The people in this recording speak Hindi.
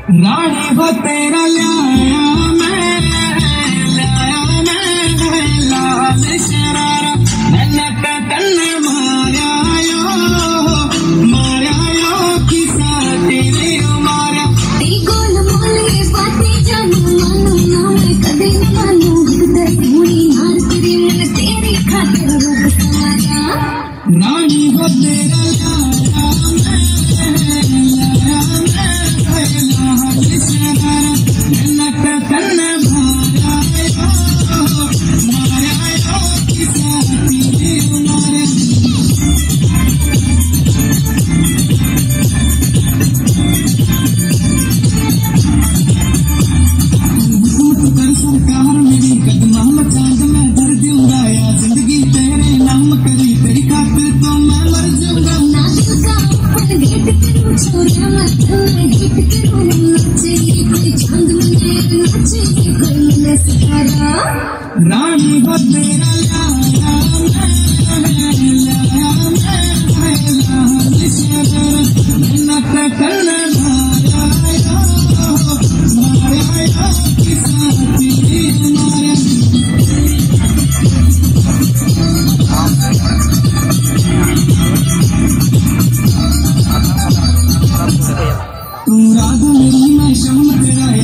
रानी हो तेरा लाया मैं लाल शरारा ननक तन मारा यो किसा तेरे मारा तेरी गोल मोले बातें जानू मानू ना मैं कदे न मानू हुई नार तेरी मन तेरी खातिर रूप समाया रानी हो तेरा लाया सरकार मेरी कदमा चांद में धर दूंगा या जिंदगी तेरे नाम करी तेरी खातिर तो मैं मर जाऊंगा गेट करूं छोरा मत मैं गेट करूं नाचे कोई चांद में नाचे कोई मैं सितारा रानी हो तेरा लाया तू रात मेरी मैं शाम तेरा